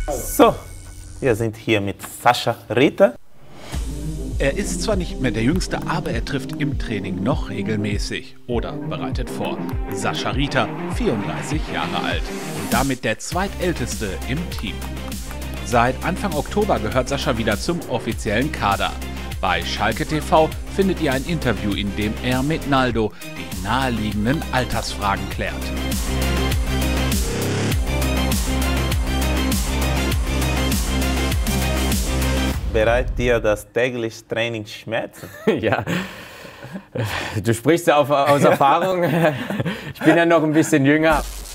So, wir sind hier mit Sascha Rita. Er ist zwar nicht mehr der Jüngste, aber er trifft im Training noch regelmäßig oder bereitet vor. Sascha Rita, 34 Jahre alt und damit der zweitälteste im Team. Seit Anfang Oktober gehört Sascha wieder zum offiziellen Kader. Bei Schalke TV findet ihr ein Interview, in dem er mit Naldo die naheliegenden Altersfragen klärt. Bereitet dir das tägliche Training Schmerzen? Ja, du sprichst ja aus Erfahrung. Ich bin ja noch ein bisschen jünger.